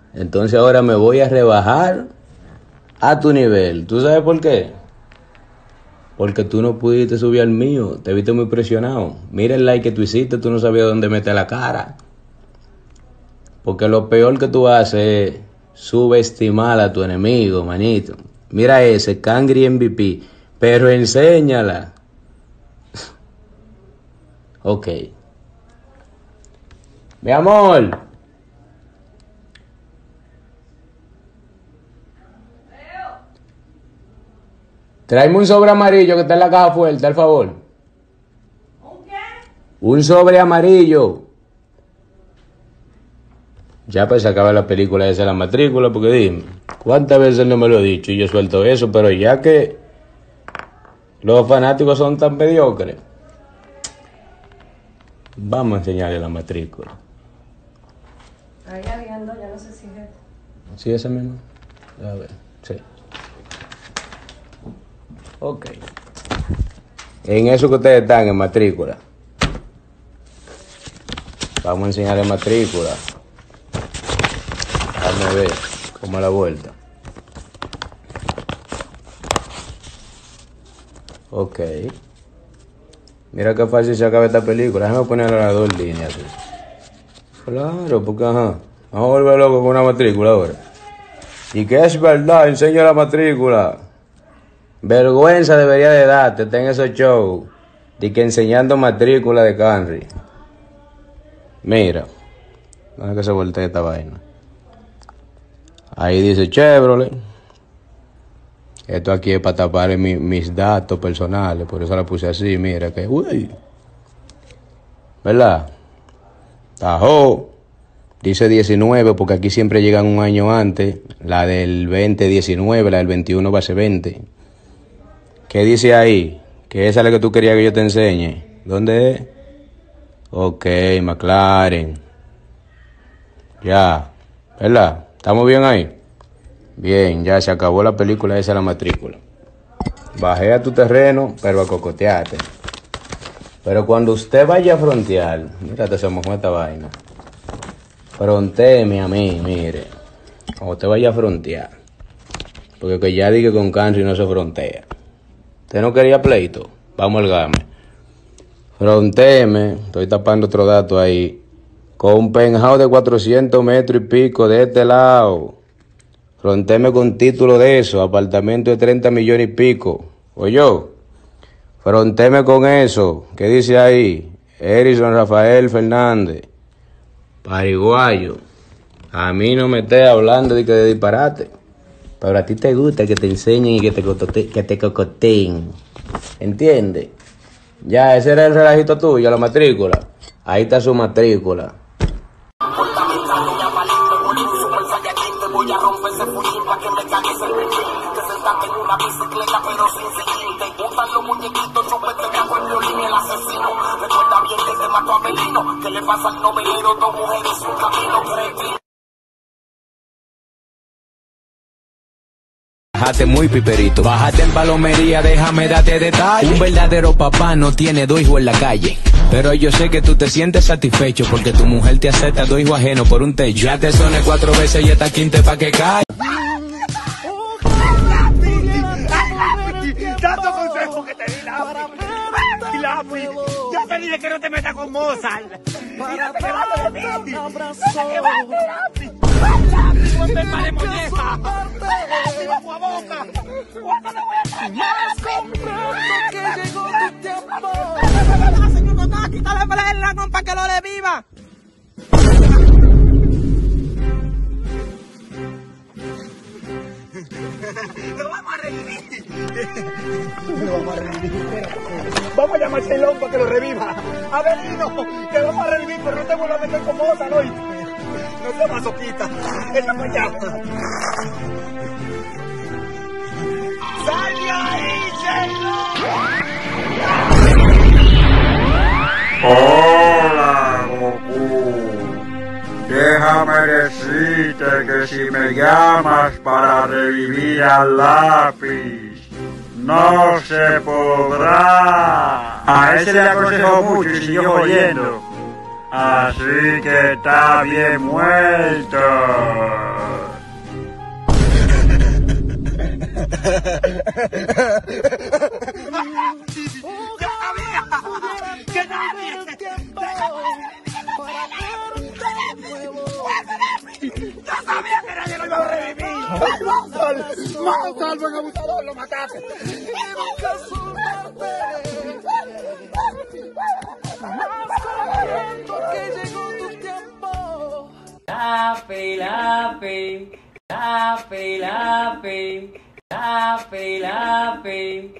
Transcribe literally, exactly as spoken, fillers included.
Entonces ahora me voy a rebajar a tu nivel. ¿Tú sabes por qué? Porque tú no pudiste subir al mío. Te viste muy presionado. Mira el like que tú hiciste, tú no sabías dónde meter la cara. Porque lo peor que tú haces es subestimar a tu enemigo, manito. Mira ese, Cangri M V P. Pero enséñala. Ok. Mi amor. Tráeme un sobre amarillo que está en la caja fuerte, al favor. ¿Un qué? Un sobre amarillo. Ya pues se acaba la película esa de la matrícula, porque dime, ¿cuántas veces no me lo he dicho y yo suelto eso? Pero ya que los fanáticos son tan mediocres, vamos a enseñarle la matrícula. Ahí viendo, ya no sé si es. ¿Sí ese mismo? A ver, sí. Ok. En eso que ustedes están, en matrícula. Vamos a enseñarle matrícula. Déjame ver cómo es la vuelta. Ok. Mira qué fácil se acaba esta película. Déjame poner a las dos líneas. ¿Sí? Claro, porque ajá. Vamos a volver loco con una matrícula ahora. Y que es verdad, enseña la matrícula. Vergüenza debería de darte, ten esos shows de que enseñando matrícula de Canry. Mira, no es que se voltee esta vaina. Ahí dice Chevrolet. Esto aquí es para tapar mi, mis datos personales, por eso la puse así, mira que, uy. ¿Verdad? Tajo. Dice diecinueve porque aquí siempre llegan un año antes. La del veinte, diecinueve, la del veintiuno va a ser veinte. ¿Qué dice ahí? Que esa es la que tú querías que yo te enseñe. ¿Dónde es? Ok, McLaren. Ya. ¿Verdad? ¿Estamos bien ahí? Bien, ya se acabó la película esa, la matrícula. Bajé a tu terreno, pero a cocotearte. Pero cuando usted vaya a frontear, mírate, se mojó esta vaina. Frontéeme a mí, mire. Cuando usted vaya a frontear. Porque que ya dije que con Canry no se frontea. Usted no quería pleito. Vamos al game. Frontéeme. Estoy tapando otro dato ahí. Con un penthouse de cuatrocientos metros y pico de este lado. Frontéeme con título de eso. Apartamento de treinta millones y pico. Oye. Frontéme con eso. ¿Qué dice ahí? Erison Rafael Fernández. Pariguayo. A mí no me estés hablando de que de disparate. Pero a ti te gusta que te enseñen y que te, cocote, que te cocoteen. ¿Entiendes? Ya, ese era el relajito tuyo, la matrícula. Ahí está su matrícula. Bájate muy piperito, bájate en palomería, déjame darte detalles. Un verdadero papá no tiene dos hijos en la calle. Pero yo sé que tú te sientes satisfecho porque tu mujer te acepta dos hijos ajenos por un techo. Ya te soné cuatro veces y esta quinta pa' que cae. Tanto consejo que te di, Lápiz. Lápiz, ya te dije que no te metas con Mozart. Mira, te vas de mí. Te vas de Lápiz. Lápiz, no te pares, muñeca. Lápiz, bajo a boca. ¿Cuándo te voy a extrañar? Comprendo que llegó tu tiempo. Quítale el ranón para que lo le viva. Lo vamos a revivir. Lo vamos a revivir. Vamos a llamar a Ceylon para que lo reviva. Avelino, que lo vamos a revivir, pero no te vuelvas a meter con Mozart, ¿no? No seas masoquista. Esta para allá. ¡Sal de ahí, Ceylon! Hola, Goku. Déjame decirte que si me llamas para revivir al Lápiz, no se podrá. A ese le aconsejo mucho y siguió oyendo. Así que está bien muerto. ¡Yo sabía! ¡Que nadie! ¡Yo sabía que nadie lo iba a revivir! ¡Monster! ¡Monster, buen abusador! ¡Lo mataste! Lapi, lapi, lapi, lapi, lapi, lapi.